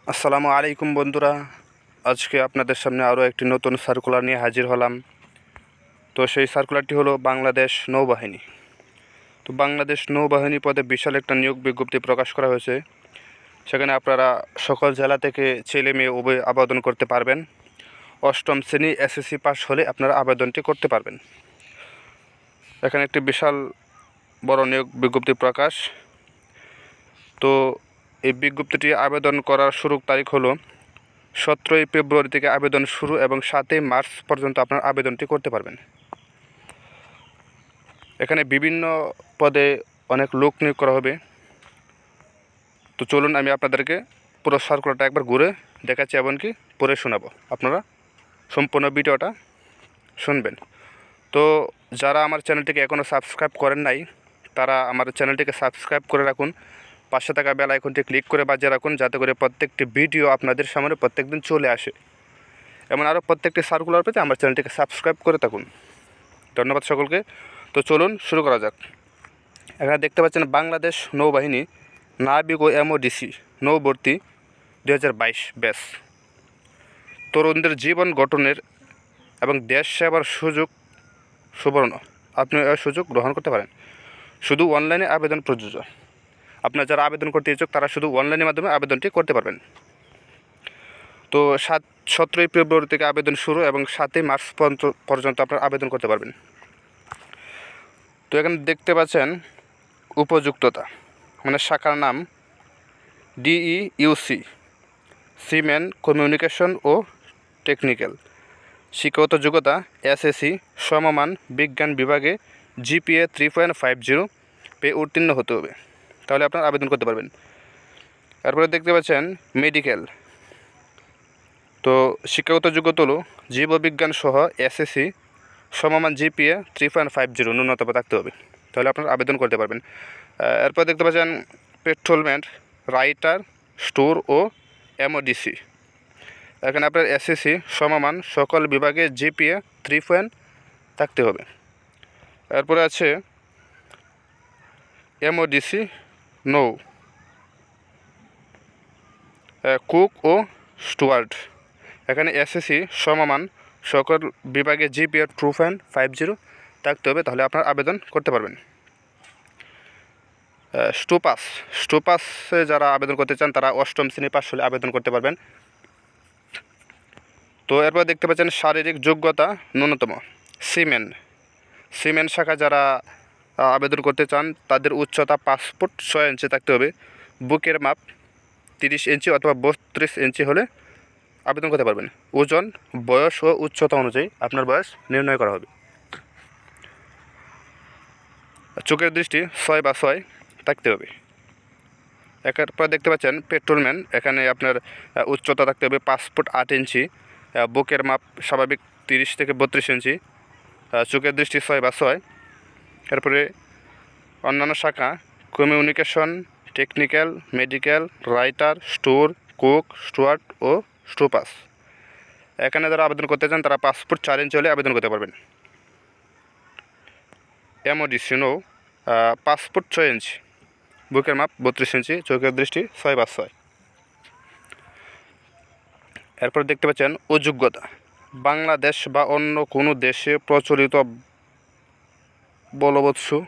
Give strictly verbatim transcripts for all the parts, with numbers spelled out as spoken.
আসসালামু আলাইকুম বন্ধুরা, আজকে আপনাদের সামনে আরও একটি নতুন সার্কুলার নিয়ে হাজির হলাম। তো সেই সার্কুলারটি হলো বাংলাদেশ নৌবাহিনী। তো বাংলাদেশ নৌবাহিনী পদে বিশাল একটা নিয়োগ বিজ্ঞপ্তি প্রকাশ করা হয়েছে। সেখানে আপনারা সকল জেলা থেকে ছেলে মেয়ে উভয় আবেদন করতে পারবেন। অষ্টম শ্রেণী এসএসসি পাস হলে আপনারা আবেদনটি করতে পারবেন। এখানে একটি বিশাল বড় নিয়োগ বিজ্ঞপ্তি প্রকাশ। তো এই বিজ্ঞপ্তিটি আবেদন করার শুরু তারিখ হলো সতেরোই ফেব্রুয়ারি থেকে আবেদন শুরু এবং সাতই মার্চ পর্যন্ত আপনার আবেদনটি করতে পারবেন। এখানে বিভিন্ন পদে অনেক লোক নিয়োগ করা হবে। তো চলুন আমি আপনাদেরকে পুরো সার্কুলারটা একবার ঘুরে দেখাচ্ছি এবং কি পড়ে শোনাবো, আপনারা সম্পূর্ণ ভিডিওটা শুনবেন। তো যারা আমার চ্যানেলটিকে এখনও সাবস্ক্রাইব করেন নাই তারা আমার চ্যানেলটিকে সাবস্ক্রাইব করে রাখুন, পাশে থাকা বেল আইকনটি ক্লিক করে বাজিয়ে রাখুন, যাতে করে প্রত্যেকটি ভিডিও আপনাদের সামনে প্রত্যেক দিন চলে আসে। এমন আরও প্রত্যেকটি সার্কুলার পেতে আমার চ্যানেলটিকে সাবস্ক্রাইব করে থাকুন। ধন্যবাদ সকলকে। তো চলুন শুরু করা যাক। এখানে দেখতে পাচ্ছেন বাংলাদেশ নৌবাহিনী নাবিক ও এমওডিসি নৌভর্তি দুই হাজার বাইশ ব্যাস। তরুণদের জীবন গঠনের এবং দেশ সেবার সুযোগ সুবর্ণ, আপনি এই সুযোগ গ্রহণ করতে পারেন। শুধু অনলাইনে আবেদন প্রযোজ্য। আপনারা যারা আবেদন করতে ইচ্ছুক তারা শুধু অনলাইনের মাধ্যমে আবেদনটি করতে পারবেন। তো সাত সতেরোই ফেব্রুয়ারি থেকে আবেদন শুরু এবং সাতই মার্চ পর্যন্ত আপনারা আবেদন করতে পারবেন। তো এখানে দেখতে পাচ্ছেন উপযুক্ততা, মানে শাখার নাম ডিইউসি সিমেন কমিউনিকেশন ও টেকনিক্যাল। শিক্ষাগত যোগ্যতা এসএসসি সমমান বিজ্ঞান বিভাগে GPA three point five zero পেয়ে উত্তীর্ণ হতে হবে, তাহলে আপনারা আবেদন করতে পারবেন। তারপরে দেখতে পাচ্ছেন মেডিকেল। তো শিক্ষাগত যোগ্যতা হলো জীববিজ্ঞান সহ এসএসসি সমমান GPA three point five zero ন্যূনতম থাকতে হবে, তাহলে আপনারা আবেদন করতে পারবেন। এরপর দেখতে পাচ্ছেন পেট্রোলম্যান, রাইটার, স্টোর ও এমওডিসি। এখানে আপনার এসএসসি সমমান সকল বিভাগে জিপিএ থ্রি পয়েন্ট থাকতে হবে। এরপরে আছে এমওডিসি নৌ কুক ও স্টুয়ার্ড। এখানে এসএসসি সমমান সকল বিভাগে GPA two point five zero থাকতে হবে, তাহলে আপনার আবেদন করতে পারবেন। স্টুপাস স্টুপাসে যারা আবেদন করতে চান তারা অষ্টম শ্রেণী পাস হলে আবেদন করতে পারবেন। তো এরপর দেখতে পাচ্ছেন শারীরিক যোগ্যতা ন্যূনতম সিমেন সিমেন শাখা যারা আবেদন করতে চান তাদের উচ্চতা পাঁচ ফুট ছয় ইঞ্চি থাকতে হবে। বুকের মাপ তিরিশ ইঞ্চি অথবা বত্রিশ ইঞ্চি হলে আবেদন করতে পারবেন। ওজন, বয়স ও উচ্চতা অনুযায়ী আপনার বয়স নির্ণয় করা হবে। চোখের দৃষ্টি ছয় বা ছয় থাকতে হবে। একের পর দেখতে পাচ্ছেন পেট্রোলম্যান। এখানে আপনার উচ্চতা থাকতে হবে পাঁচ ফুট আট ইঞ্চি, বুকের মাপ স্বাভাবিক তিরিশ থেকে বত্রিশ ইঞ্চি, চোখের দৃষ্টি ছয় বা ছয়। এরপরে অন্যান্য শাখা communication, technical, medical, writer, store, cook, steward ও স্টুপাস। এখানে যারা আবেদন করতে চান তারা পাঁচ ফুট চার ইঞ্চি হলে আবেদন করতে পারবেন। এমওডিসি নৌ পাঁচ ফুট ছয় ইঞ্চি, বুকের মাপ বত্রিশ ইঞ্চি, চোখের দৃষ্টি ছয় বা ছয়। এরপর দেখতে পাচ্ছেন অযোগ্যতা বাংলাদেশ বা অন্য কোনো দেশে প্রচলিত বলবৎসু।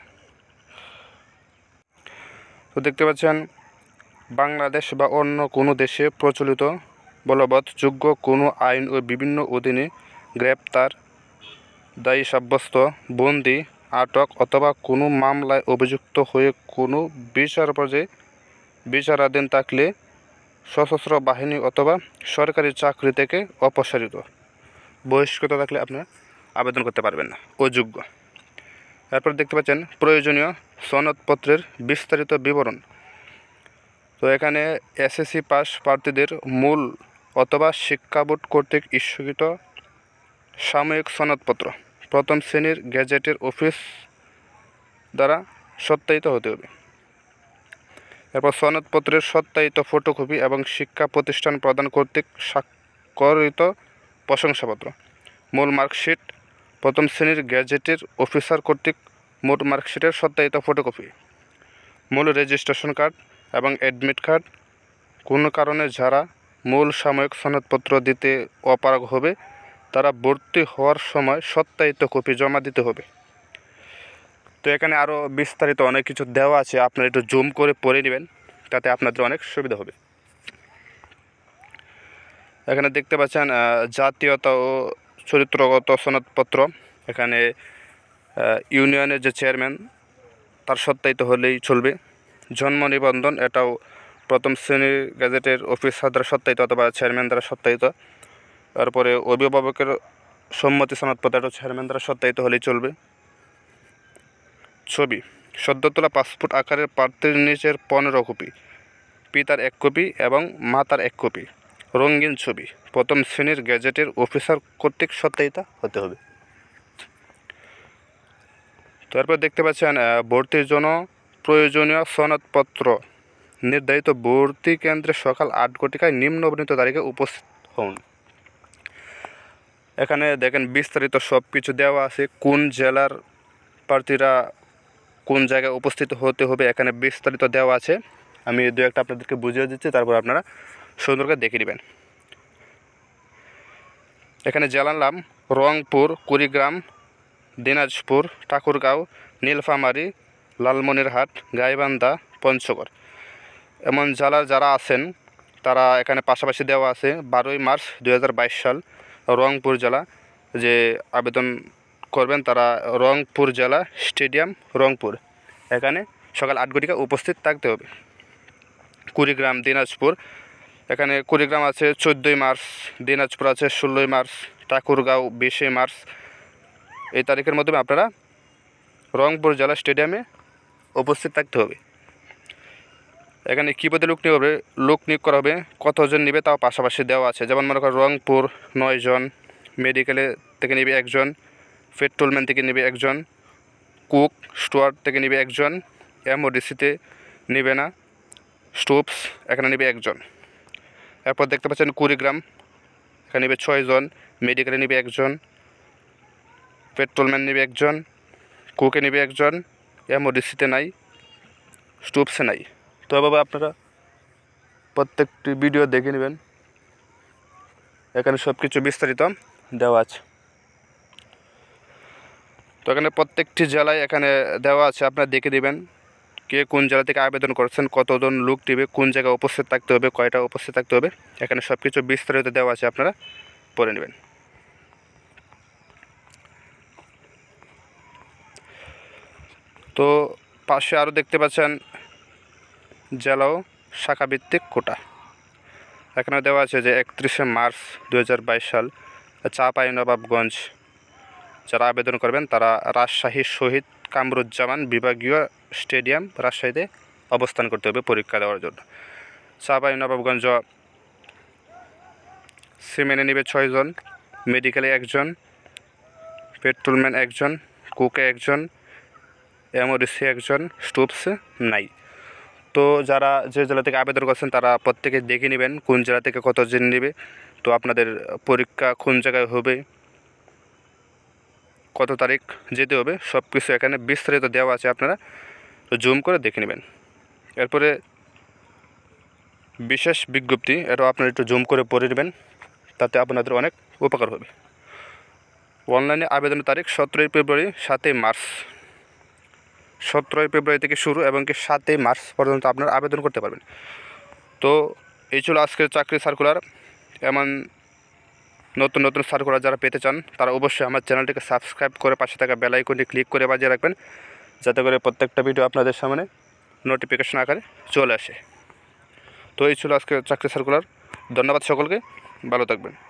তো দেখতে পাচ্ছেন বাংলাদেশ বা অন্য কোনো দেশে প্রচলিত বলবৎযোগ্য কোনো আইন ও বিভিন্ন অধীনে গ্রেপ্তার, দায়ী সাব্যস্ত, বন্দি, আটক অথবা কোনো মামলায় অভিযুক্ত হয়ে কোনো বিচার পর্যায়ে বিচারাধীন থাকলে সশস্ত্র বাহিনী অথবা সরকারি চাকরি থেকে অপসারিত, বহিষ্কৃত থাকলে আপনারা আবেদন করতে পারবেন না, অযোগ্য। এরপর দেখতে পাচ্ছেন প্রয়োজনীয় সনদপত্রের বিস্তারিত বিবরণ। তো এখানে এসএসসি পাস প্রার্থীদের মূল অথবা শিক্ষা বোর্ড কর্তৃক ইস্যুকৃত সাময়িক সনদপত্র প্রথম শ্রেণীর গেজেটের অফিস দ্বারা সত্যায়িত হতে হবে। এরপর সনদপত্রের সত্যায়িত ফটোকপি এবং শিক্ষা প্রতিষ্ঠান প্রদান কর্তৃক স্বাক্ষরিত প্রশংসাপত্র। মূল মার্কশিট প্রথম শ্রেণীর গেজেটের অফিসার কর্তৃক মোট মার্কশিটের সত্যায়িত ফটোকপি। মূল রেজিস্ট্রেশন কার্ড এবং অ্যাডমিট কার্ড। কোনো কারণে যারা মূল সাময়িক সনদপত্র দিতে অপারগ হবে তারা ভর্তি হওয়ার সময় সত্যায়িত কপি জমা দিতে হবে। তো এখানে আরও বিস্তারিত অনেক কিছু দেওয়া আছে, আপনারা একটু জুম করে পড়ে নেবেন, তাতে আপনাদের অনেক সুবিধা হবে। এখানে দেখতে পাচ্ছেন জাতীয়তা ও চরিত্রগত সনদপত্র। এখানে ইউনিয়নের যে চেয়ারম্যান তার সত্যায়িত হলেই চলবে। জন্ম নিবন্ধন, এটাও প্রথম শ্রেণীর গ্যাজেটের অফিসার দ্বারা সত্যায়িত অথবা চেয়ারম্যান দ্বারা সত্যায়িত। তারপরে অভিভাবকের সম্মতি সনদপত্র, এটা চেয়ারম্যান দ্বারা সত্যায়িত হলেই চলবে। ছবি, সদ্য তোলা পাসপোর্ট আকারের প্রার্থীর নিচের পনেরো কপি, পিতার এক কপি এবং মাতার এক কপি। রঙিন ছবি, প্রথম শ্রেণীর গ্যাজেটের অফিসার কর্তৃক সত্যায়িত হতে হবে। তারপর দেখতে পাচ্ছেন ভর্তির জন্য প্রয়োজনীয় সনদপত্র। নির্ধারিত ভর্তি কেন্দ্রে সকাল আট ঘটিকায় নিম্নবর্ণিত তারিখে উপস্থিত হন। এখানে দেখেন বিস্তারিত সব কিছু দেওয়া আছে, কোন জেলার প্রার্থীরা কোন জায়গায় উপস্থিত হতে হবে এখানে বিস্তারিত দেওয়া আছে। আমি দু একটা আপনাদেরকে বুঝিয়ে দিচ্ছি, তারপর আপনারা সুন্দর করে দেখে নেবেন। এখানে জেলার নাম রংপুর, কুড়িগ্রাম, দিনাজপুর, ঠাকুরগাঁও, নীলফামারী, লালমনিরহাট, গাইবান্ধা, পঞ্চগড়। এমন জেলার যারা আছেন তারা এখানে পাশাপাশি দেওয়া আছে। বারোই মার্চ দুই হাজার বাইশ সাল রংপুর জেলা যে আবেদন করবেন তারা রংপুর জেলা স্টেডিয়াম রংপুর, এখানে সকাল আট ঘটিকা উপস্থিত থাকতে হবে। কুড়িগ্রাম, দিনাজপুর, এখানে কুড়িগ্রাম আছে চোদ্দোই মার্চ, দিনাজপুর আছে ষোলোই মার্চ, ঠাকুরগাঁও বিশে মার্চ। এই তারিখের মধ্যে আপনারা রংপুর জেলা স্টেডিয়ামে উপস্থিত থাকতে হবে। এখানে কী পদে লোক নিয়োগ হবে, লোক নিয়োগ করা হবে, কতজন নেবে তাও পাশাপাশি দেওয়া আছে। যেমন মনে করেন রংপুর নয় জন, মেডিকেলে থেকে নেবে একজন, পেট্রোলম্যান থেকে নেবে একজন, কুক স্টুয়ার্ড থেকে নেবে একজন, এমওডিসিতে নেবে না, স্টোপস এখানে নেবে একজন। এরপর দেখতে পাচ্ছেন কুড়িগ্রাম, এখানে নেবে ছয়জন, মেডিকেলে নেবে একজন, পেট্রোলম্যান নেবে একজন, কুকে নেবে একজন, এমওডিসিতে নাই, স্টোপসে নাই। তো এভাবে আপনারা প্রত্যেকটি ভিডিও দেখে নেবেন, এখানে সব কিছু বিস্তারিত দেওয়া আছে। তো এখানে প্রত্যেকটি জেলায় এখানে দেওয়া আছে, আপনারা দেখে দেবেন কে কোন জেলা থেকে আবেদন করছেন, কতজন লোক নেবে, কোন জায়গায় উপস্থিত থাকতে হবে, কয়টা উপস্থিত থাকতে হবে, এখানে সব কিছু বিস্তারিত দেওয়া আছে, আপনারা পড়ে নেবেন। তো পাশে আরও দেখতে পাচ্ছেন জেলা ও শাখাভিত্তিক কোটা। এখানে দেওয়া আছে যে একত্রিশে মার্চ দু হাজার বাইশ সাল চাঁপাইনবাবগঞ্জ যারা আবেদন করবেন তারা রাজশাহী শহীদ কামরুজ্জামান বিভাগীয় স্টেডিয়াম রাজশাহীতে অবস্থান করতে হবে পরীক্ষা দেওয়ার জন্য। চাঁপাইনবাবগঞ্জ সিমেনে নেবে ছয়জন, মেডিকেলে একজন, পেট্রোলম্যান একজন, কুকে একজন, এমওডিসি একজন, স্টোপসে নাই। তো যারা যে জেলা থেকে আবেদন করছেন তারা প্রত্যেকে দেখে নেবেন কোন জেলা থেকে কতজন নেবে, তো আপনাদের পরীক্ষা কোন জায়গায় হবে, কত তারিখ যেতে হবে, সব কিছু এখানে বিস্তারিত দেওয়া আছে, আপনারা জুম করে দেখে নেবেন। এরপরে বিশেষ বিজ্ঞপ্তি, এটাও আপনারা একটু জুম করে পড়ে নেবেন, তাতে আপনাদের অনেক উপকার হবে। অনলাইনে আবেদনের তারিখ সতেরোই ফেব্রুয়ারি সাতই মার্চ, সতেরোই ফেব্রুয়ারি থেকে শুরু এবং কি সাতই মার্চ পর্যন্ত আপনারা আবেদন করতে পারবেন। তো এই ছিল আজকের চাকরি সার্কুলার। এমন নতুন নতুন সার্কুলার যারা পেতে চান তারা অবশ্যই আমার চ্যানেলটিকে সাবস্ক্রাইব করে পাশে থাকা বেল আইকনটি ক্লিক করে বাজিয়ে রাখবেন, যাতে করে প্রত্যেকটা ভিডিও আপনাদের সামনে নোটিফিকেশন আকারে চলে আসে। তো এই ছিল আজকের চাকরি সার্কুলার। ধন্যবাদ সকলকে, ভালো থাকবেন।